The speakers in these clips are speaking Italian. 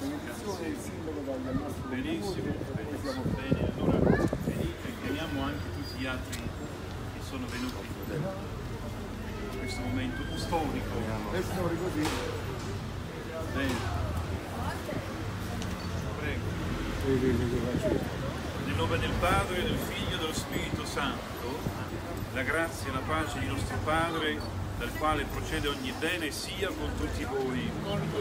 benedizione il sindaco dagli nostri benissimo, benissimo. Bene, allora chiamiamo anche tutti gli altri che sono venuti in questo momento storico. È storico, sì. Bene. Prego. Nel nome del Padre, del Figlio e dello Spirito Santo, la grazia e la pace di nostro Padre, dal quale procede ogni bene, sia con tutti voi.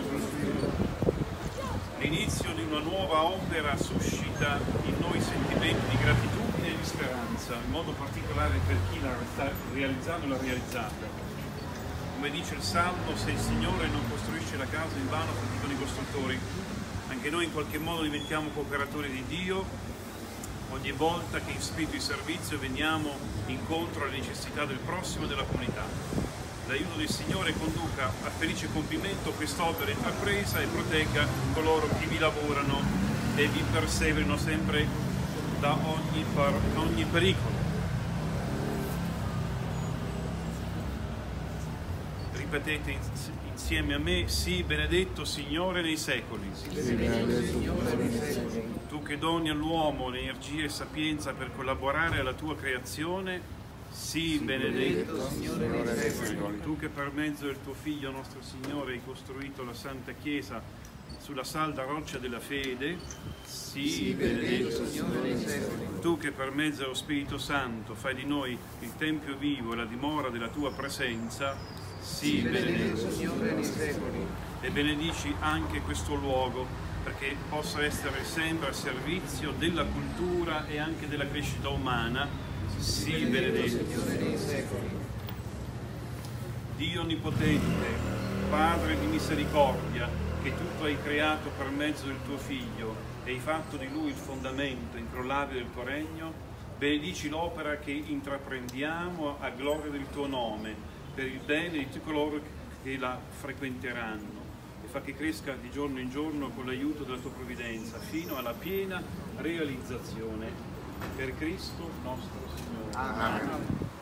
L'inizio di una nuova opera suscita in noi sentimenti di gratitudine e di speranza, in modo particolare per chi l'ha realizzato e l'ha realizzata. Come dice il Salmo, se il Signore non costruisce la casa, in vano faticano i costruttori. Anche noi in qualche modo diventiamo cooperatori di Dio ogni volta che in spirito di servizio veniamo incontro alle necessità del prossimo e della comunità. L'aiuto del Signore conduca a felice compimento quest'opera intrapresa e protegga coloro che vi lavorano e vi perseverino sempre da ogni pericolo. Ripetete insieme a me: sii benedetto Signore nei secoli. Tu che doni all'uomo l'energia e sapienza per collaborare alla tua creazione, sii benedetto Signore nei secoli. Tu che per mezzo del tuo Figlio nostro Signore hai costruito la Santa Chiesa sulla salda roccia della fede, sii benedetto Signore nei secoli. Tu che per mezzo dello Spirito Santo fai di noi il Tempio vivo e la dimora della tua presenza, sii benedetto Signore nei secoli. E benedici anche questo luogo, perché possa essere sempre a servizio della cultura e anche della crescita umana, sii benedetto Signore nei secoli. Dio Onnipotente, Padre di misericordia, che tutto hai creato per mezzo del tuo Figlio e hai fatto di Lui il fondamento incrollabile del tuo regno, benedici l'opera che intraprendiamo a gloria del tuo nome, per il bene di tutti coloro che la frequenteranno, e fa che cresca di giorno in giorno con l'aiuto della tua provvidenza, fino alla piena realizzazione. Per Cristo nostro Signore. Amen.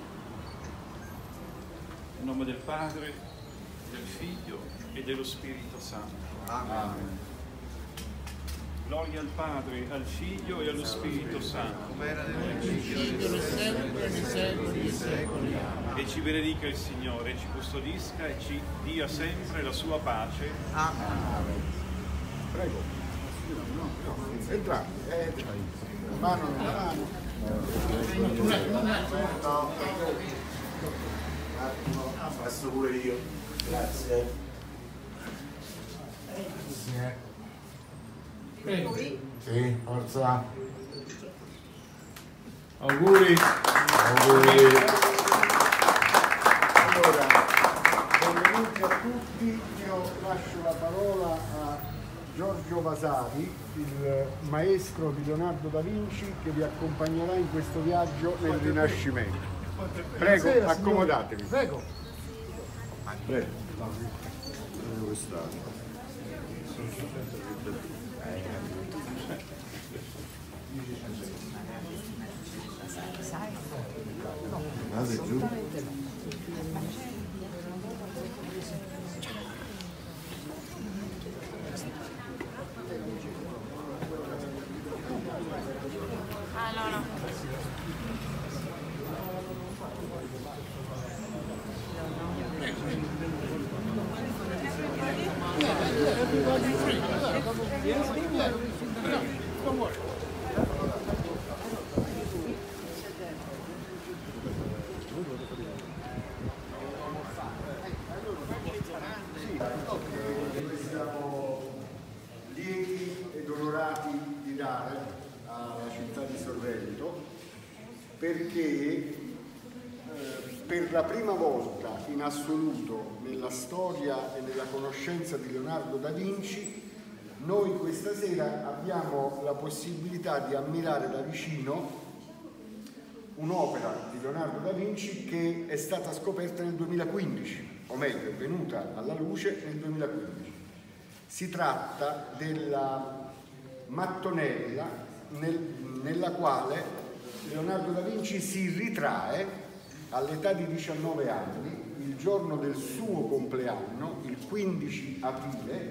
In nome del Padre, del Figlio e dello Spirito Santo. Amen. Gloria al Padre, al Figlio e allo Spirito Santo. Come era nel principio, sempre, nei secoli dei secoli. E ci benedica il Signore, ci custodisca e ci dia sempre la sua pace. Amen. Prego. Entrate. Mano nella mano. Passo pure io. Grazie. Sì, forza. Auguri. Auguri. Allora, benvenuti a tutti. Io lascio la parola a Giorgio Vasari, il maestro di Leonardo da Vinci, che vi accompagnerà in questo viaggio nel Rinascimento. Prego, accomodatevi. Prego. Prego. Quest'anno. Andate giù. Siamo lieti ed onorati di dare alla città di Sorrento, perché per la prima volta in assoluto nella storia e nella conoscenza di Leonardo da Vinci, noi questa sera abbiamo la possibilità di ammirare da vicino un'opera di Leonardo da Vinci che è stata scoperta nel 2015, o meglio, è venuta alla luce nel 2015. Si tratta della mattonella nella quale Leonardo da Vinci si ritrae all'età di 19 anni, il giorno del suo compleanno, il 15 aprile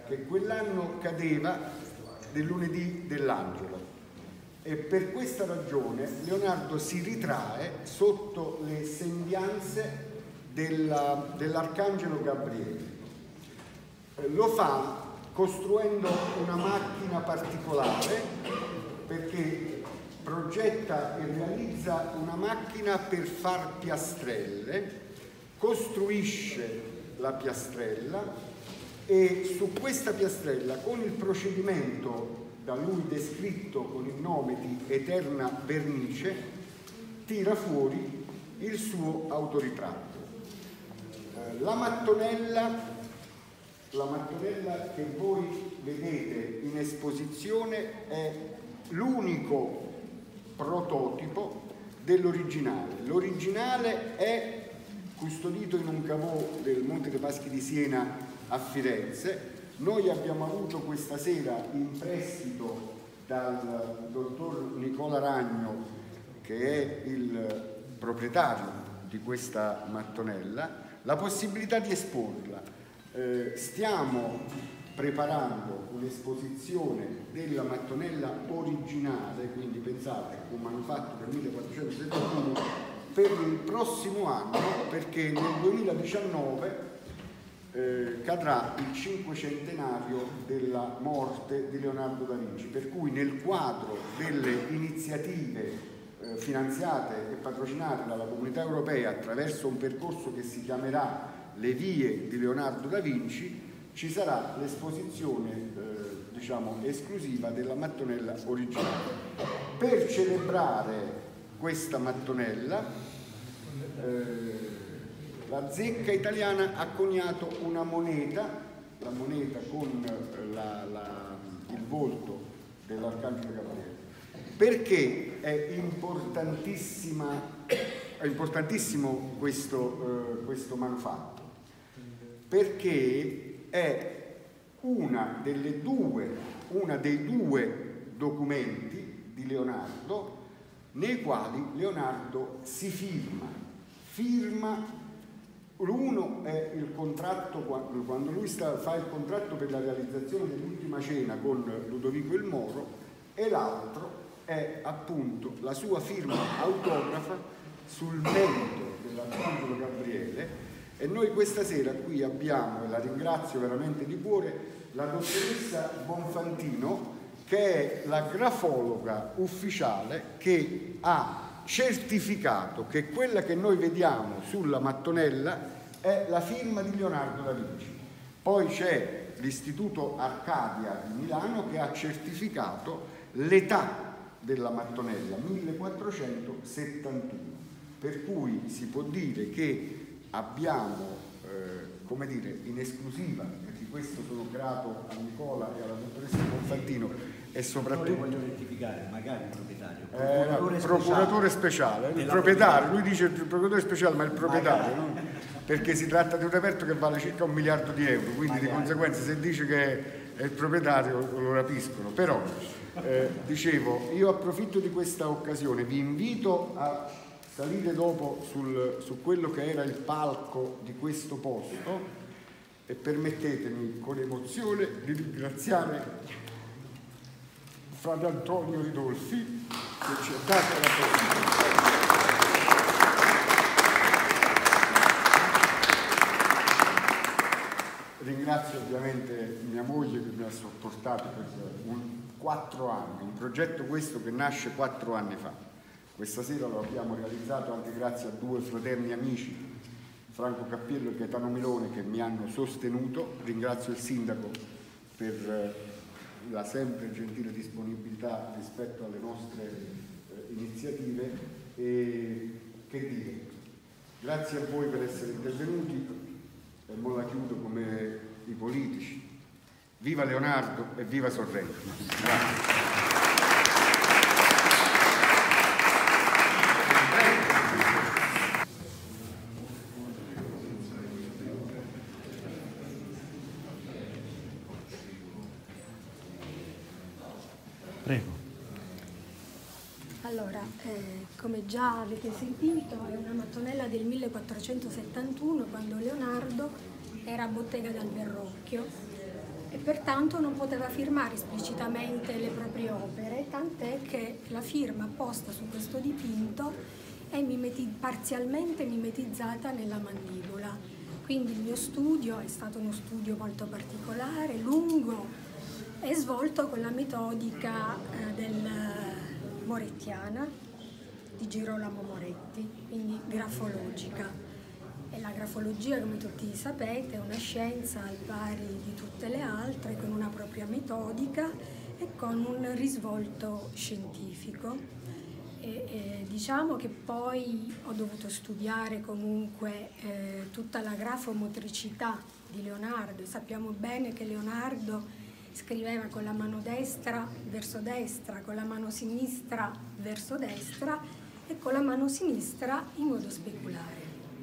che quell'anno cadeva del lunedì dell'Angelo e per questa ragione Leonardo si ritrae sotto le sembianze dell'Arcangelo Gabriele. Lo fa costruendo una macchina particolare perché progetta e realizza una macchina per far piastrelle, costruisce la piastrella e su questa piastrella, con il procedimento da lui descritto con il nome di Eterna Vernice, tira fuori il suo autoritratto. La mattonella che voi vedete in esposizione è l'unico prototipo dell'originale. L'originale è custodito in un caveau del Monte dei Paschi di Siena a Firenze. Noi abbiamo avuto questa sera in prestito dal dottor Nicola Ragno, che è il proprietario di questa mattonella, la possibilità di esporla. Stiamo preparando un'esposizione della mattonella originale, quindi pensate, un manufatto del 1471, per il prossimo anno, perché nel 2019 cadrà il 500° della morte di Leonardo da Vinci, per cui nel quadro delle iniziative finanziate e patrocinate dalla Comunità Europea attraverso un percorso che si chiamerà Le vie di Leonardo da Vinci, ci sarà l'esposizione diciamo esclusiva della mattonella originale. Per celebrare questa mattonella la Zecca Italiana ha coniato una moneta, la moneta con il volto dell'Arcangelo Gabriele. Perché è importantissimo questo manufatto? Perché è una dei due documenti di Leonardo nei quali Leonardo si firma. Uno è il contratto, quando lui fa il contratto per la realizzazione dell'Ultima Cena con Ludovico il Moro, e l'altro è appunto la sua firma autografa sul merito dell'Arcangelo Gabriele. E noi questa sera qui abbiamo, e la ringrazio veramente di cuore, la dottoressa Bonfantino, che è la grafologa ufficiale che ha certificato che quella che noi vediamo sulla mattonella è la firma di Leonardo da Vinci. Poi c'è l'Istituto Arcadia di Milano che ha certificato l'età della mattonella, 1471, per cui si può dire che abbiamo, come dire, in esclusiva, e di questo sono grato a Nicola e alla dottoressa Bonfantino, e soprattutto... Io voglio rettificare, magari il proprietario. Procuratore speciale, il proprietario, lui dice il procuratore speciale, ma è il proprietario, no? Perché si tratta di un reperto che vale circa 1 miliardo di euro, quindi di conseguenza se dice che è il proprietario lo rapiscono. Però, dicevo, io approfitto di questa occasione, vi invito a salire dopo su quello che era il palco di questo posto e permettetemi con emozione di ringraziare Frate Antonio Ridolfi che ci ha dato la possibilità. Ringrazio ovviamente mia moglie che mi ha sopportato per 4 anni, un progetto questo che nasce 4 anni fa. Questa sera lo abbiamo realizzato anche grazie a 2 fraterni amici, Franco Cappiello e Gaetano Milone, che mi hanno sostenuto. Ringrazio il sindaco per la sempre gentile disponibilità rispetto alle nostre iniziative e che dire, grazie a voi per essere intervenuti e mo la chiudo come i politici. Viva Leonardo e viva Sorrento. Grazie. Prego. Allora, come già avete sentito, è una mattonella del 1471, quando Leonardo era a Bottega del Verrocchio, e pertanto non poteva firmare esplicitamente le proprie opere, tant'è che la firma posta su questo dipinto è parzialmente mimetizzata nella mandibola. Quindi il mio studio è stato uno studio molto particolare, lungo e svolto con la metodica morettiana di Girolamo Moretti, quindi grafologica. E la grafologia, come tutti sapete, è una scienza al pari di tutte le altre, con una propria metodica e con un risvolto scientifico. Diciamo che poi ho dovuto studiare comunque tutta la grafomotricità di Leonardo. Sappiamo bene che Leonardo scriveva con la mano destra verso destra, con la mano sinistra verso destra e con la mano sinistra in modo speculare.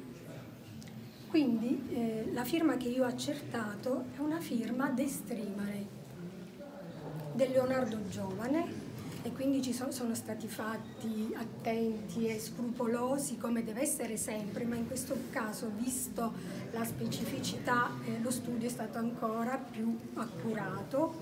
Quindi la firma che io ho accertato è una firma destrimale del Leonardo giovane, e quindi sono stati fatti attenti e scrupolosi, come deve essere sempre, ma in questo caso, visto la specificità, lo studio è stato ancora più accurato.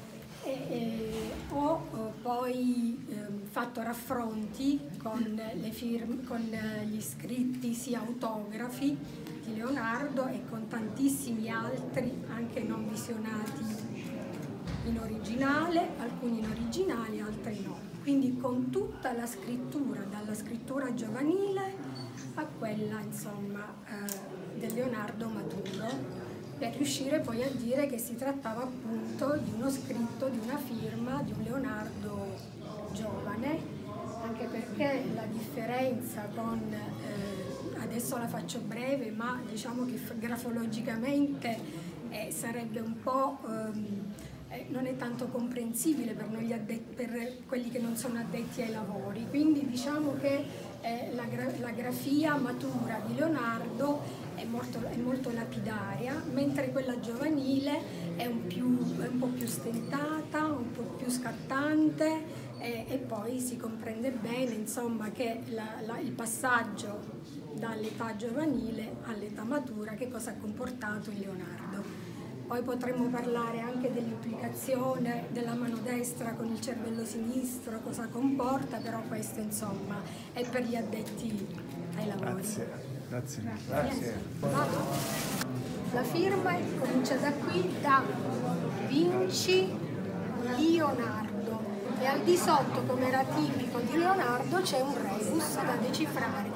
Ho poi fatto raffronti con gli scritti sia autografi di Leonardo e con tantissimi altri, anche non visionati in originale, alcuni in originale, altri no. Quindi con tutta la scrittura, dalla scrittura giovanile a quella, insomma, del Leonardo maturo, per riuscire poi a dire che si trattava appunto di uno scritto, di una firma, di un Leonardo giovane, anche perché la differenza con, adesso la faccio breve, ma diciamo che grafologicamente sarebbe un po', non è tanto comprensibile per quelli che non sono addetti ai lavori, quindi diciamo che la grafia matura di Leonardo è molto lapidaria, mentre quella giovanile è un po' più stentata, un po' più scattante, e poi si comprende bene, insomma, che il passaggio dall'età giovanile all'età matura che cosa ha comportato in Leonardo. Poi potremmo parlare anche dell'implicazione della mano destra con il cervello sinistro, cosa comporta, però questo, insomma, è per gli addetti ai lavori. Grazie. La firma comincia da qui, da Vinci Leonardo, e al di sotto, come era tipico di Leonardo, c'è un rebus da decifrare: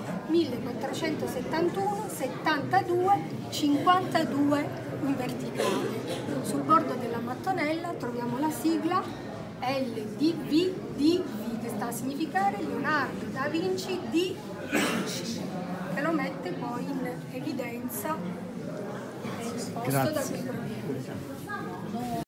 1471 72 52 in verticale. Sul bordo della mattonella troviamo la sigla LDVDV, che sta a significare Leonardo da Vinci di Vinci, che lo mette poi in evidenza, esposto da qui proviene.